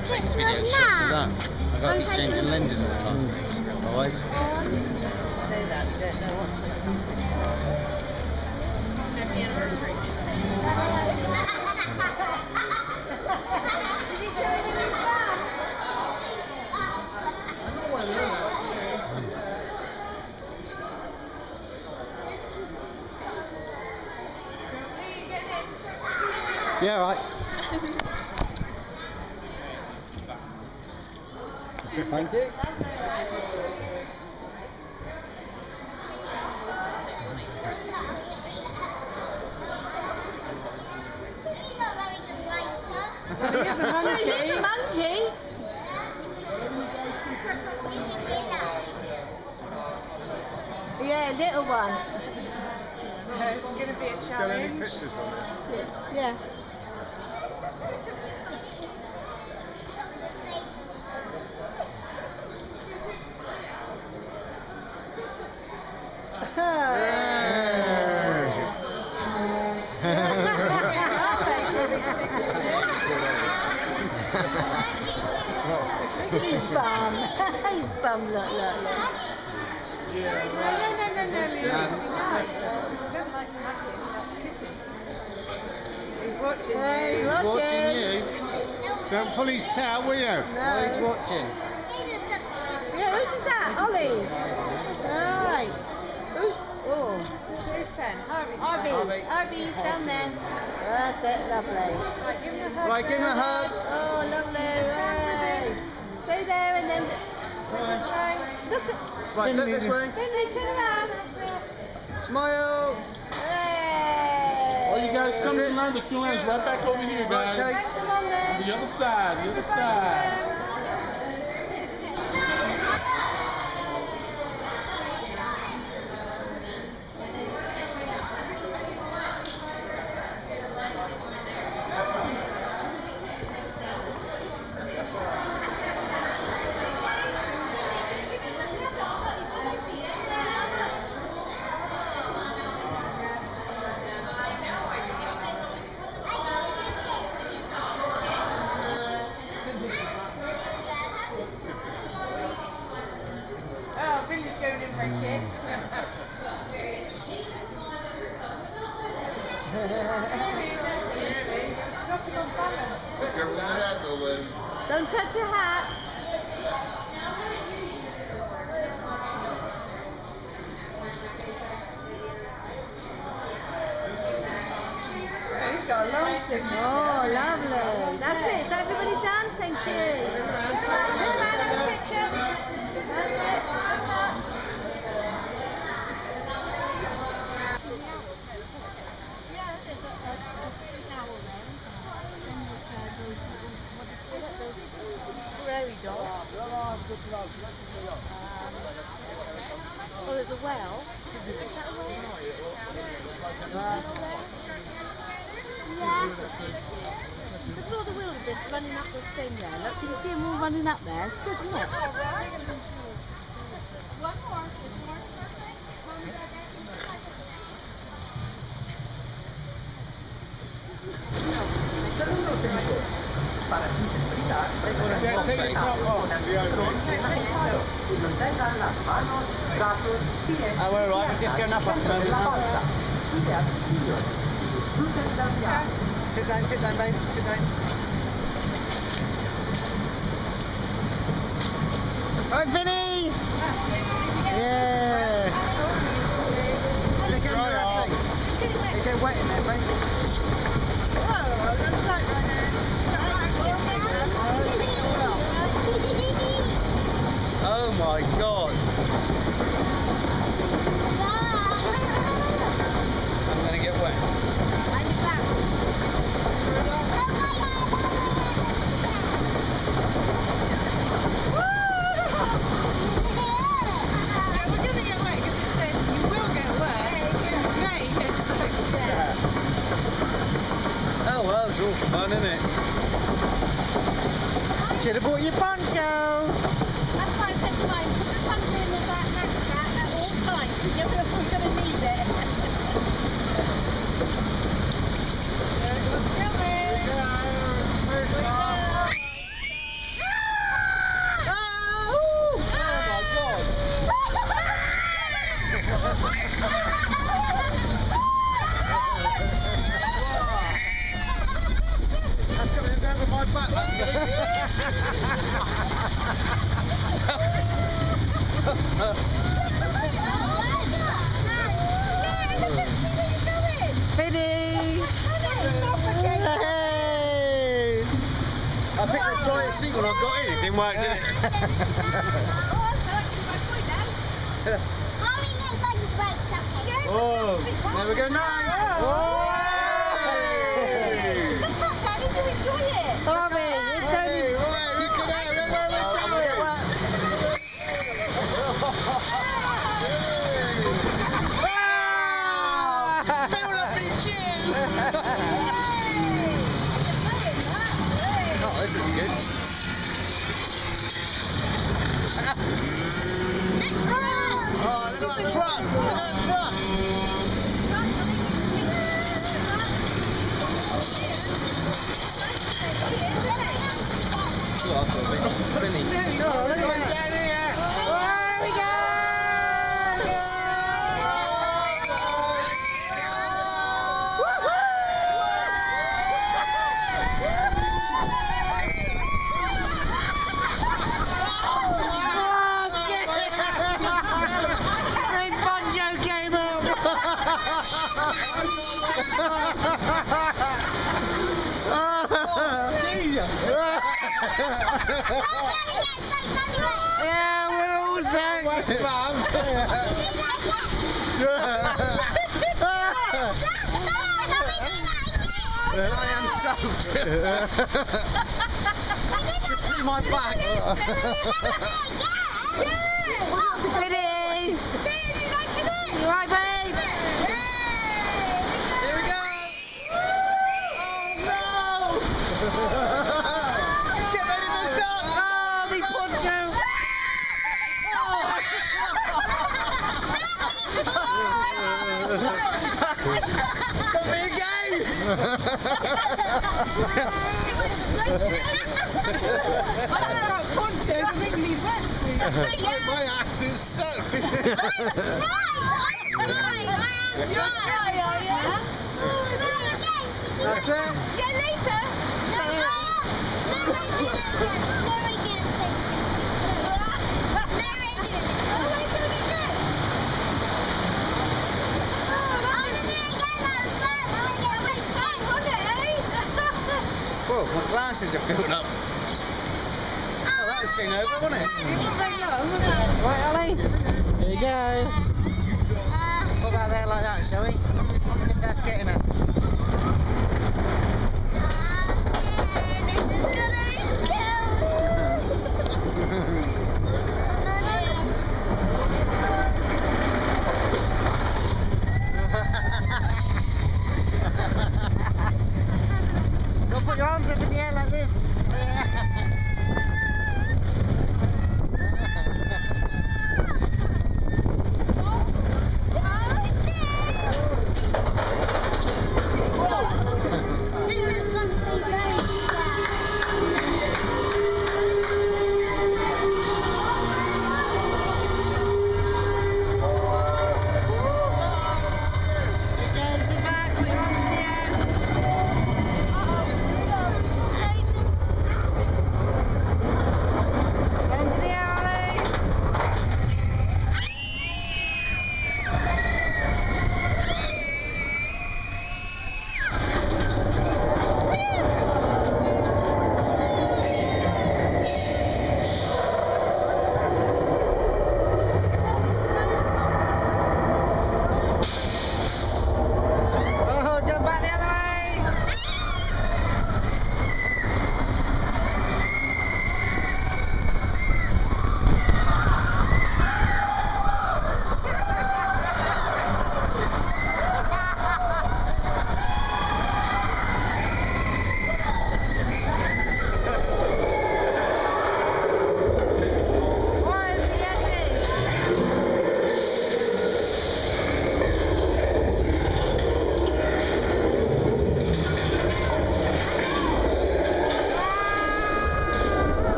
to take video shots of that. I've got to keep changing lenses all the time. Otherwise. Say that, we don't know what's going on. Happy anniversary. Is he telling you his mum? Yeah, right. Thank you. He's a monkey. He's a monkey. Yeah, little one. It's going to be a challenge. Got any pictures on it? Yeah. Look at his bum. His bum, look. Yeah. No. He doesn't like smacking, he likes kissing. He's watching you. He's watching you. Don't pull his tail, will you? No. While he's watching. Yeah, whose is that? Ollie's. Alright. Who's... Oh. Who's pen? Harvey's down there. That's it, lovely. Right, give him a hug. Right, give him a hug. Oh, lovely. Hey. Stay there and then... Look at... Right, look this way. Finley, turn around. Smile. Hey. Oh, you guys come in line. The queue line is right back over here, guys. Right, okay. Come on then. The other side, the other side. Oh, Finley's going in for a kiss. Don't touch your hat. He's got a long signal. Oh, lovely. That's it. Is everybody done? Thank you. Turn around, have a picture. That's it. Prairie dog. Oh, there's a well. Is that a well? Yeah. Look at all the wildebeest running up the thing there. Look, can you see them all running up there? It's good, isn't it? One more. Yeah, take your top off. We're alright, we're just going up at the moment now. Sit down, babe. Sit down. Alright, Vinny! Yeah! Get wet in there, babe. Oh my god! I'm gonna get wet. Oh well, it's all fun, isn't it? Should have bought your poncho! That's why I said to mine, put the poncho in the back knapsack at all times, because you know we're going to need it. There it goes, coming! Down to my back. Vinny! I picked the toilet seat when I got in. It didn't work, did it? Oh, there we go now. Daddy, you enjoy it. Harvey, it's only... Look at that. Oh, this is good. Oh, look at that truck! Look at that truck! Spinning. Oh, look at that down here! There we go! Red Bonjo came up! Yeah, we're all set. I am soaked. See my back. Vinny! You right, babe? Here we go. Oh no! Get ready for the duck. Oh, me Poncho! Got me again. My axe is soaked. That's it. Yeah, later. Whoa, my glasses are filled up. Oh, that was seen over, wasn't it? Right, Ollie? There you go. Put that there like that, shall we? If that's getting us.